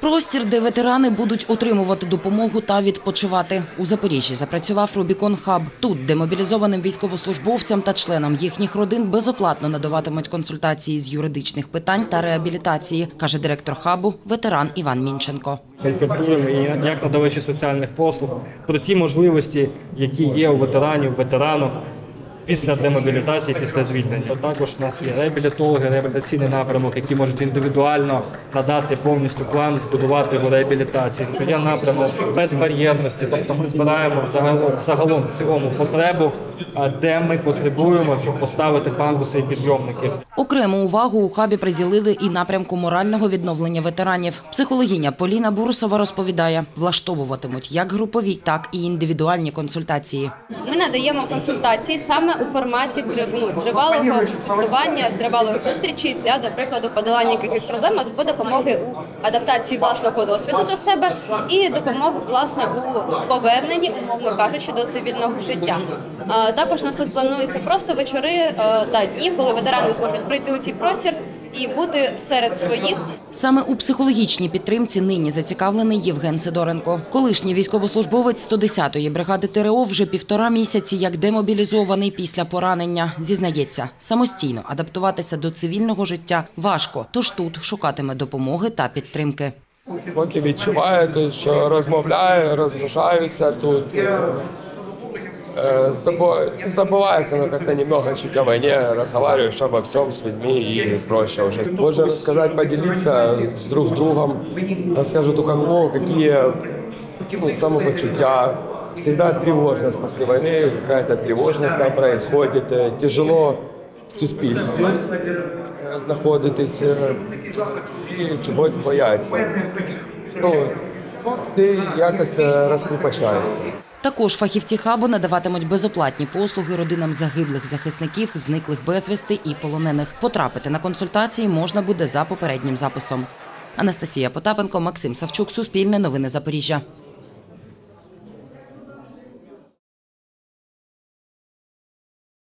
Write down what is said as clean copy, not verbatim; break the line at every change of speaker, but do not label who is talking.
Простір, де ветерани будуть отримувати допомогу та відпочивати. У Запоріжжі запрацював Рубікон Хаб. Тут демобілізованим військовослужбовцям та членам їхніх родин безоплатно надаватимуть консультації з юридичних питань та реабілітації, каже директор хабу, ветеран Іван Мінченко.
Інформуємо як надавачі соціальних послуг про ті можливості, які є у ветеранів після демобілізації, після звільнення. Також у нас є реабілітологи, реабілітаційний напрямок, які можуть індивідуально надати повністю план, збудувати в реабілітації. Є напрямок безбар'єрності, тобто ми збираємо загалом в цілому потребу, де ми потребуємо, щоб поставити пандуси і підйомники.
Окрему увагу у хабі приділили і напрямку морального відновлення ветеранів. Психологиня Поліна Бурусова розповідає, влаштовуватимуть як групові, так і індивідуальні консультації.
Ми надаємо консультації саме у форматі тривалого консультування, тривалої зустрічі для, до прикладу, подолання якихось проблем або допомоги у адаптації власного досвіду до себе і допомоги, власне, у поверненні, умовно кажучи, до цивільного життя. Також у нас тут плануються просто вечори та дні, коли ветерани зможуть прийти у цей простір і бути серед своїх.
Саме у психологічній підтримці нині зацікавлений Євген Сидоренко. Колишній військовослужбовець 110-ї бригади ТРО вже 1,5 місяці як демобілізований після поранення. Зізнається, самостійно адаптуватися до цивільного життя важко, тож тут шукатиме допомоги та підтримки.
Поки відчуваю, що розмовляю, розважаюся тут. Забывается, но как-то немного чуть о войне, разговариваешь обо всем с людьми и проще уже. Можно рассказать, поделиться с друг другом, расскажу только какие самопочуття. Всегда тревожность после войны, какая-то тревожность там происходит, тяжело в суспільстві знаходитись, всі чогось бояться. Ти якось розкріпощаєшся.
Також фахівці хабу надаватимуть безоплатні послуги родинам загиблих захисників, зниклих безвісти і полонених. Потрапити на консультації можна буде за попереднім записом. Анастасія Потапенко, Максим Савчук, Суспільне новини Запоріжжя.